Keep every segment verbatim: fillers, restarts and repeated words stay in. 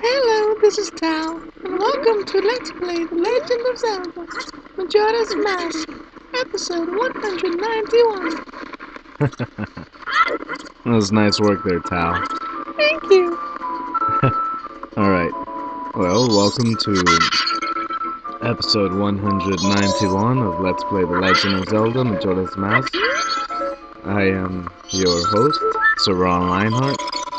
Hello, this is Tao, and welcome to Let's Play The Legend of Zelda Majora's Mask, episode one hundred ninety-one. That was nice work there, Tal. Thank you. Alright, well, welcome to episode one hundred ninety-one of Let's Play The Legend of Zelda Majora's Mask. I am your host, Saran Lionheart.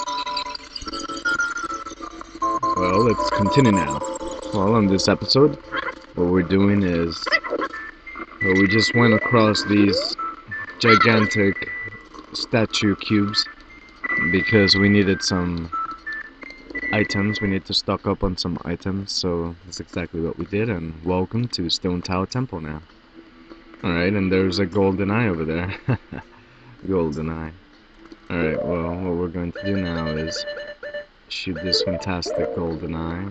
Well, let's continue now. Well, on this episode, what we're doing is, well, we just went across these gigantic statue cubes because we needed some items. We need to stock up on some items, so that's exactly what we did. And welcome to Stone Tower Temple now. Alright, and there's a golden eye over there. Golden eye. Alright, well, what we're going to do now is shoot this fantastic golden eye.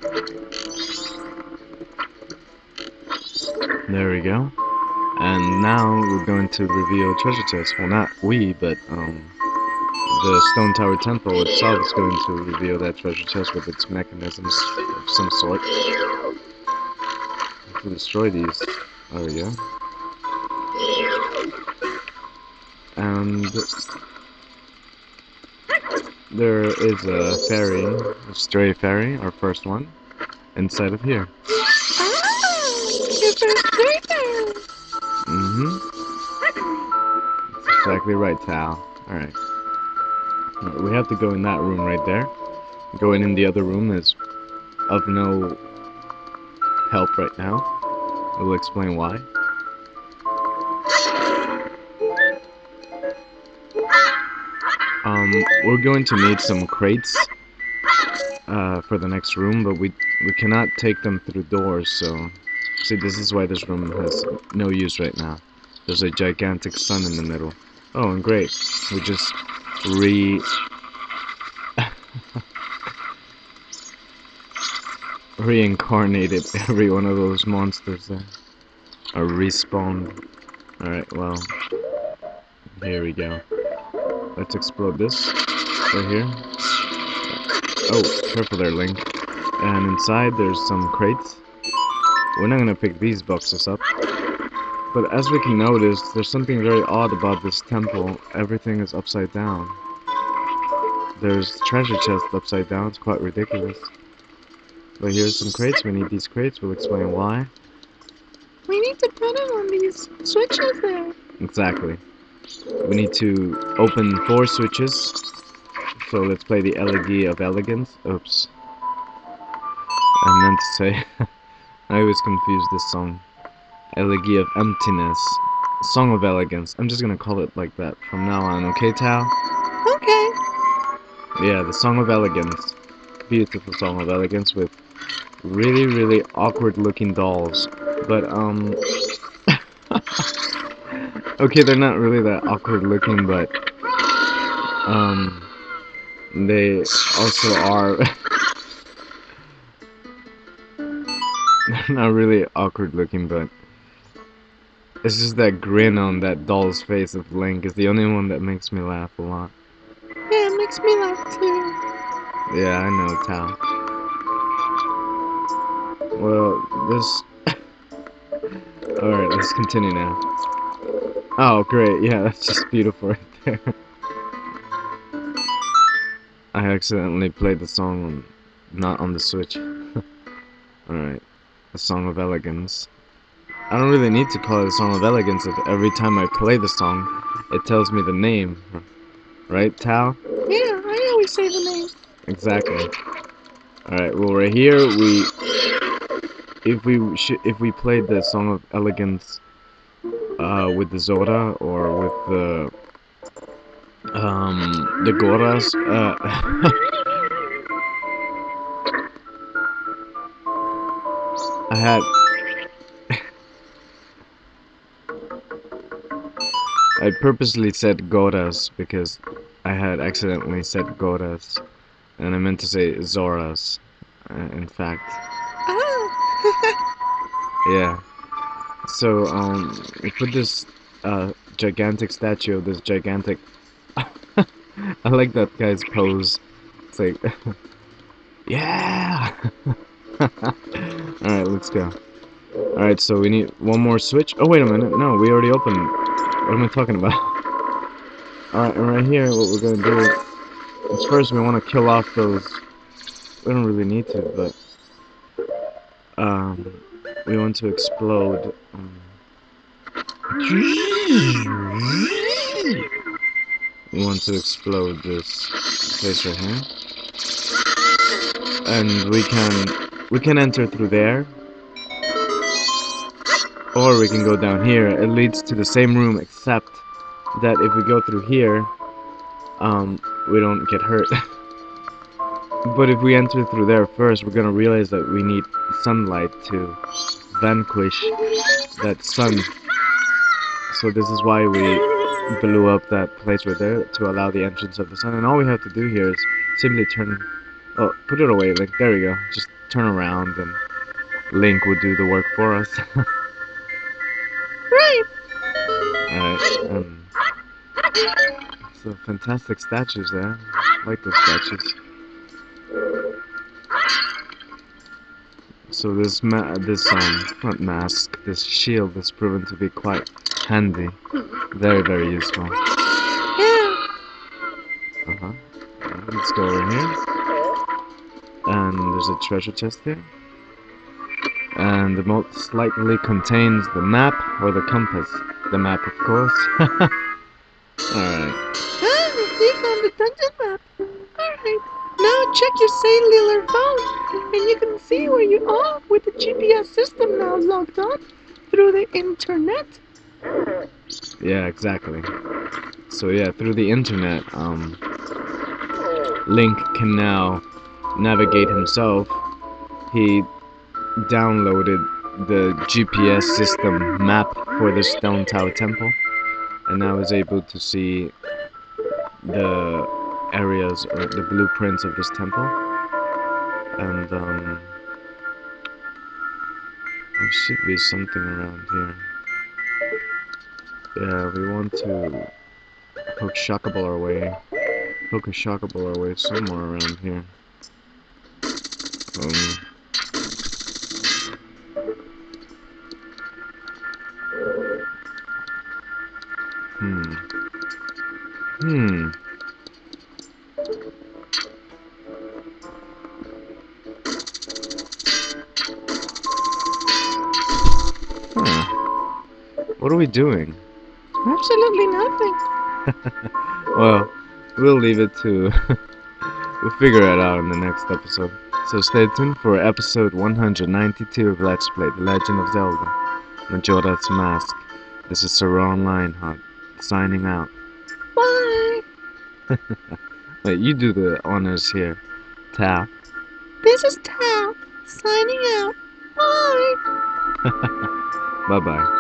There we go. And now we're going to reveal treasure chest. Well, not we, but um, the Stone Tower Temple itself is going to reveal that treasure chest with its mechanisms of some sort. To destroy these. Oh yeah. And there is a fairy, a stray fairy, our first one, inside of here. Ah, your first greeting. Mm-hmm. That's exactly right, Tal. Alright. We have to go in that room right there. Going in the other room is of no help right now. I will explain why. Um, we're going to need some crates uh, for the next room, but we we cannot take them through doors, so... See, this is why this room has no use right now. There's a gigantic sun in the middle. Oh, and great. We just re... reincarnated every one of those monsters there. Or respawned. Alright, well... Here we go. Let's explode this. Right here. Oh, careful there, Link. And inside there's some crates. We're not gonna pick these boxes up. But as we can notice, there's something very odd about this temple. Everything is upside down. There's treasure chests upside down. It's quite ridiculous. But here's some crates. We need these crates. We'll explain why. We need to put it on these switches there. Exactly. We need to open four switches. So let's play the Elegy of Elegance. Oops. I meant to say... I always confuse this song. Elegy of Emptiness. Song of Elegance. I'm just gonna call it like that from now on, okay, Tal? Okay. Yeah, the Song of Elegance. Beautiful Song of Elegance with really, really awkward looking dolls. But, um... okay, they're not really that awkward looking, but... Um... They also are... They're not really awkward looking, but... It's just that grin on that doll's face of Link is the only one that makes me laugh a lot. Yeah, it makes me laugh too. Yeah, I know, Tal. Well, this... Alright, let's continue now. Oh, great, yeah, that's just beautiful right there. I accidentally played the song on, not on the Switch. Alright, the Song of Elegance. I don't really need to call it a Song of Elegance if every time I play the song, it tells me the name. Right, Tal? Yeah, I always say the name. Exactly. Alright, well right here, we... If we sh if we played the Song of Elegance uh, with the Zora, or with the... Um, the Goras, uh... I had... I purposely said Goras because I had accidentally said Goras, and I meant to say Zoras, uh, in fact. Oh. Yeah. So, um, we put this, uh, gigantic statue of this gigantic... I like that guy's pose. It's like... Yeah! Alright, let's go. Alright, so we need one more switch. Oh, wait a minute. No, we already opened. What am I talking about? Alright, and right here, what we're gonna do is first we want to kill off those. We don't really need to, but um, we want to explode. Um, we want to explode this place right here, and we can we can enter through there, or we can go down here. It leads to the same room, except that if we go through here, um, we don't get hurt. But if we enter through there first, we're gonna realize that we need sunlight to vanquish that sun. So this is why we blew up that place right there, to allow the entrance of the sun. And all we have to do here is simply turn... Oh, put it away, Link. There we go. Just turn around and Link will do the work for us. Right. Alright, um... so fantastic statues there. I like those statues. So this ma this um not mask, this shield has proven to be quite handy. Very, very useful. Yeah. Uh-huh. Right, let's go over here. And there's a treasure chest here. And it most likely contains the map or the compass. The map, of course. Alright. Ah, we found the dungeon map. Alright. Now check your cellular phone, and you can see where you are with the G P S system now logged on through the internet. Yeah, exactly. So yeah, through the internet, um, Link can now navigate himself. He downloaded the G P S system map for the Stone Tower Temple, and now is able to see the areas or the blueprints of this temple. And um, there should be something around here. Yeah, we want to hook Shockable our way. Hook a Shockable our way somewhere around here. Um. Hmm. Hmm. Huh. What are we doing? Absolutely nothing. Well, we'll leave it to... we'll figure it out in the next episode. So stay tuned for episode one hundred ninety-two of Let's Play The Legend of Zelda Majora's Mask. This is Saron Lionheart, signing out. Bye. Wait, you do the honors here. Ta. This is Tao, signing out. Bye. Bye-bye.